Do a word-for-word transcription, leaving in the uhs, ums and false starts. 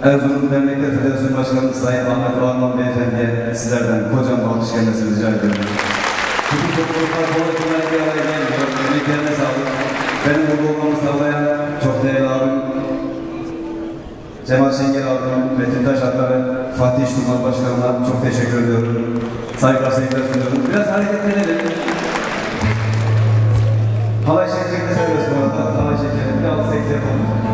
Erzurum Dernekler Federasyonu Başkanı Sayın Ahmet Ağarman Beyefendi'ye sizlerden kocaman alkış gelmesini rica ediyorum. Bütün topluluklar kolay kolay bir araya gelmiyor. Emeklerine sağlık. Benim burada olmamı sağlayan çok değerli abim Cemal Şengel abim, Metin Taş abim ve Fatih İşturmaz Başkanı'na çok teşekkür ediyorum. Saygılar, sevgiler sunuyorum. Biraz hareketlenelim. Halay şeklinde seviyoruz bu arada. Halay şeklinde bir altı sekiz yapalım.